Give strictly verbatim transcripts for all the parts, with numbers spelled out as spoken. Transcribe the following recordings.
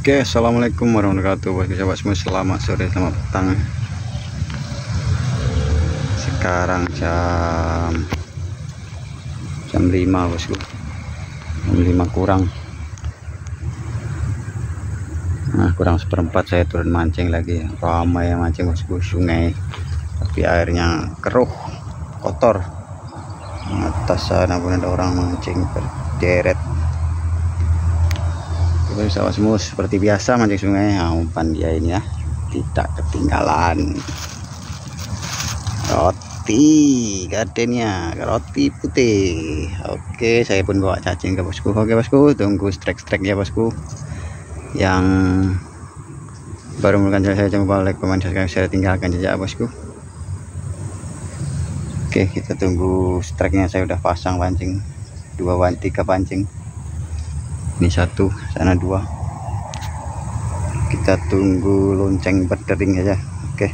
Oke, assalamualaikum warahmatullahi wabarakatuh, bosku sahabat semua. Selamat sore, selamat petang. Sekarang jam jam lima, bosku. Jam lima kurang. Nah, kurang seperempat saya turun mancing lagi. Ramai yang mancing, bosku. Sungai, tapi airnya keruh, kotor. Atas sana pun ada orang mancing berderet. Sahabat semua, seperti biasa mancing sungai. Nah, umpan dia ini ya tidak ketinggalan. Roti gadennya, roti putih. Oke, saya pun bawa cacing ke bosku. Oke bosku, tunggu strike-strike ya bosku. Yang baru menemukan saya, jangan lupa like, comment, subscribe, share, tinggalkan jejak bosku. Oke, kita tunggu strike-nya. Saya udah pasang pancing dua pancing, tiga pancing. Ini satu, sana dua. Kita tunggu lonceng berdering aja. Oke.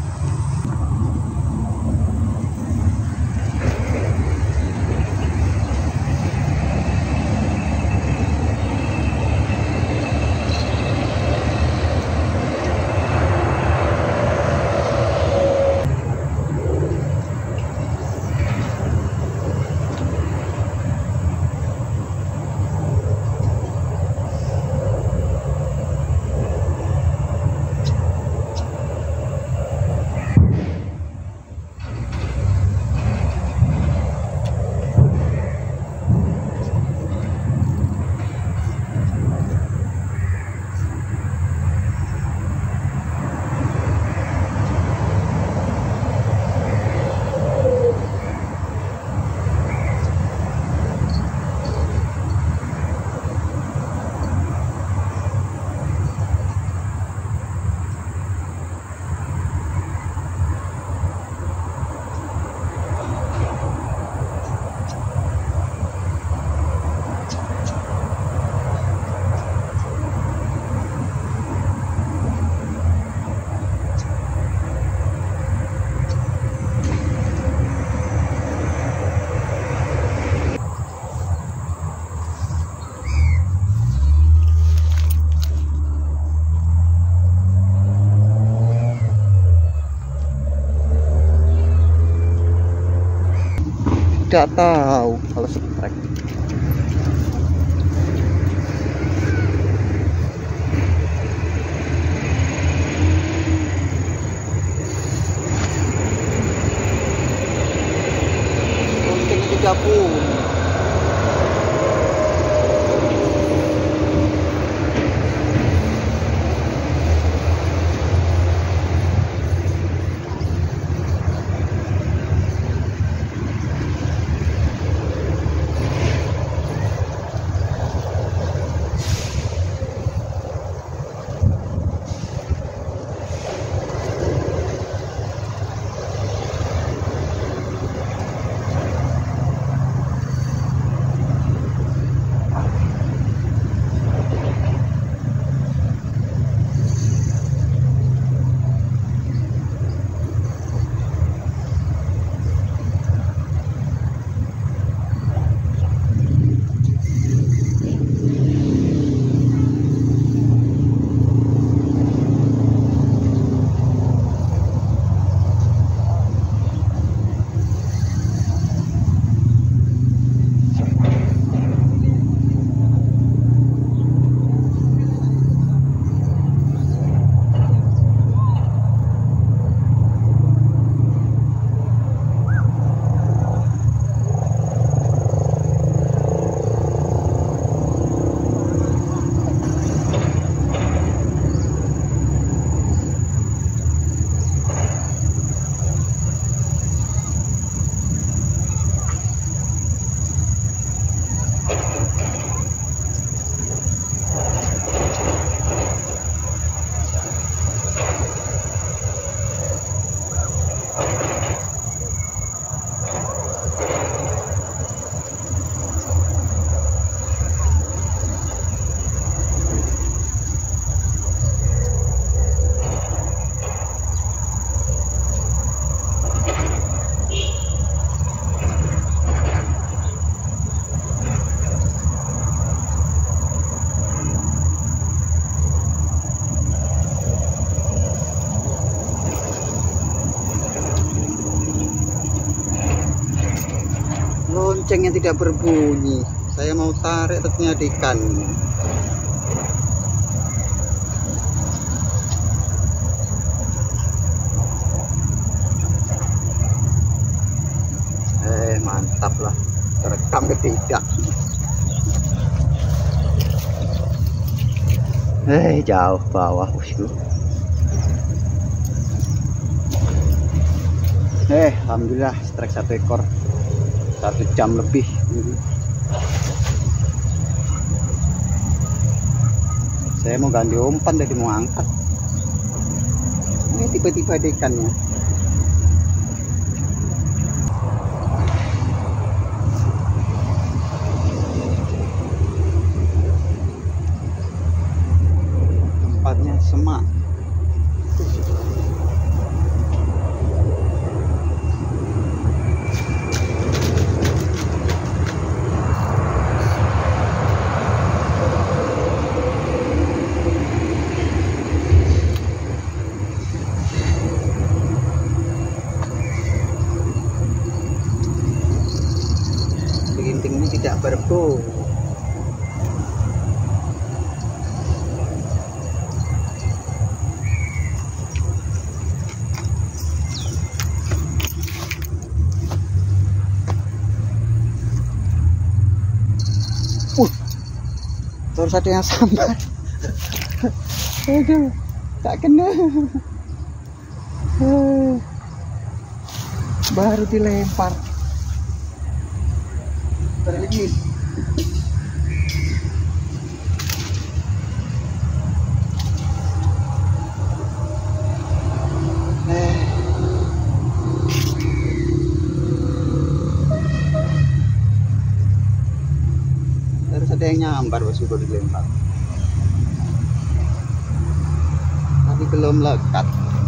Tidak tahu kalau strike. Lonceng tiga puluh. loncengnya tidak berbunyi. Saya mau tarik ternyata ada ikan. Eh, mantap lah. Terekam ketidak. Eh, jauh bawah bosku. Eh, alhamdulillah strike satu ekor. Satu jam lebih. Saya mau ganti umpan dari mau angkat. Ini tiba-tiba ada ikannya. Tempatnya semak. Ginting ini tidak berbau. Uh, terus ada yang sambar. Aduh, tak kena. Uh, baru dilempar. Tarik lagi. Eh. Terus ada yang nyambar bosku baru dilempar. Tapi belum lekat.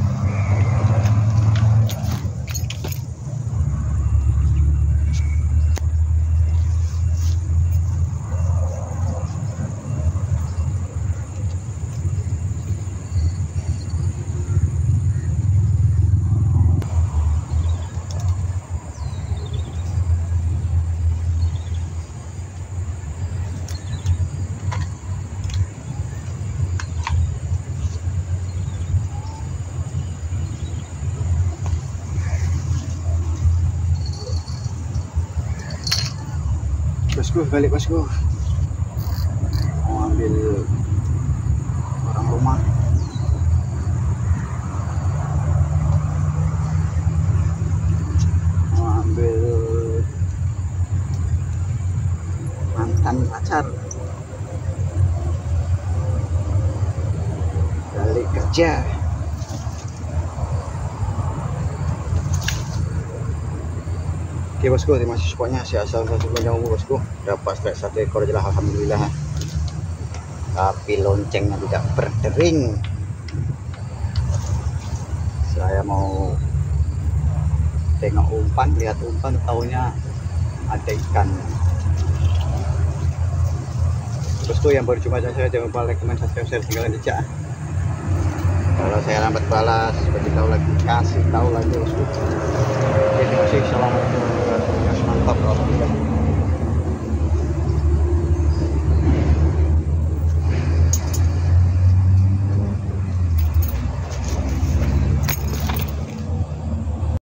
Bosku, balik bosku. Mau ambil orang rumah. Mau ambil mantan pacar. Balik kerja. Oke bosku, terima kasih supportnya. Saya asal satu banyak bosku. Dapat strike satu ekor aja lah, alhamdulillah. Tapi loncengnya tidak berdering. Saya mau tengok umpan, lihat umpan, taunya ada ikan. Bosku yang baru jumpa saya, jangan lupa like, comment, subscribe, share, tinggalkan jejak. Kalau saya lambat balas, seperti tahu lagi, kasih tahu lagi bosku. Oke, terima kasih. Assalamualaikum warahmatullahi wabarakatuh. Mantap.